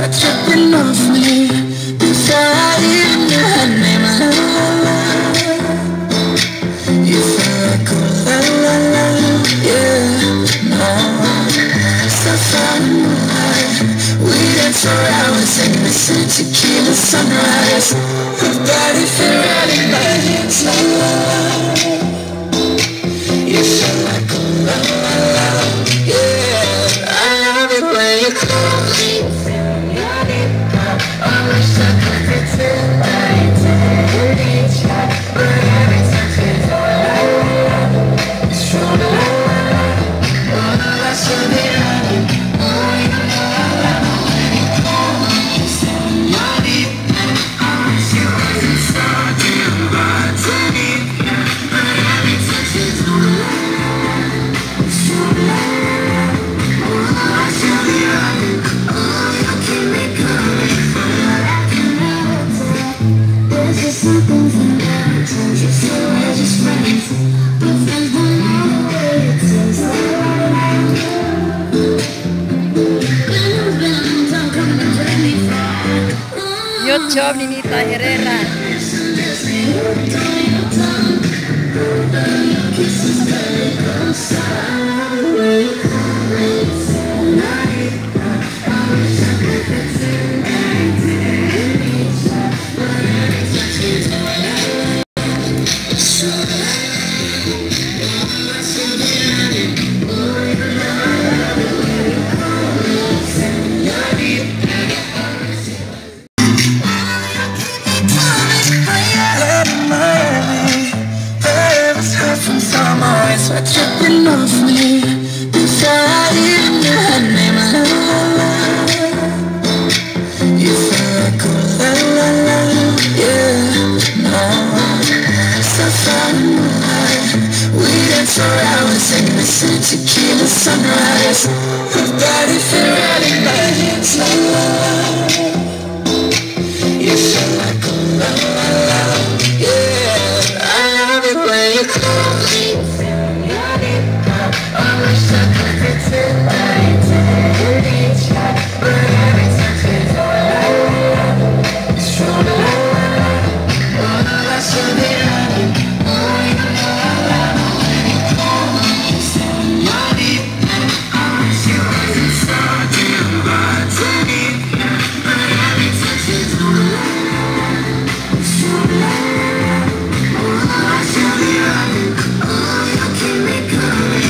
start tripping off me before I even knew her name. You feel like oh la la la, yeah, no. So far in the light, we dance for hours and listen to tequila sunrise. Her body fit right in my hands, la la la. You feel like oh la la la, yeah. I love it when you call me. I wish I could pretend that you didn't reach out, but every touch is all I want. It's true, la la la. Oh, I should be running. Oh, you know I love it when you call me. You say you're deep, and I wish you wasn't so damn bad to me. But every touch is all I want. It's true, la la la. Oh, I should be running. Oh, you keep me coming. There's just some things that never change. You say we're just friends, but friends don't know the way it tastes. Been a long time coming to take me far. Good job, Ninita Herrera. Kisses take us out of the way you call me. I wish I could pretend that you didn't reach out, but every touch is all I want. It's true, I should be running. Oh, you know I love it when you call me. Say you're deep, and I wish you was. Head in Miami, it was hurt from someone, so tripping off me before I even knew her name. You feel like oh la la la, yeah, no. So far in the light, we dance for hours and listen to tequila sunrise. Her body fit right in my hands, la la la. You feel like oh la la la, yeah. I love it when you call me. I wish I could pretend that you didn't reach out, but every touch is all I want. It's true, la la la. Oh, I should be running. Oh, you know I love it when you call me. You say you're deep, and I wish you wasn't so damn bad to me. But every touch is all I want. It's true, la la la. Oh, I should be running. Oh, you keep me coming.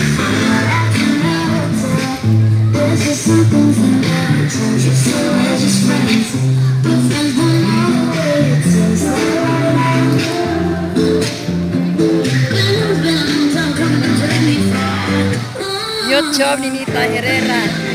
There's just some things that never change. You say we're just friends, but friends don't know the way it tastes. Been a long time coming to take me far. Good job, Ninita Herrera.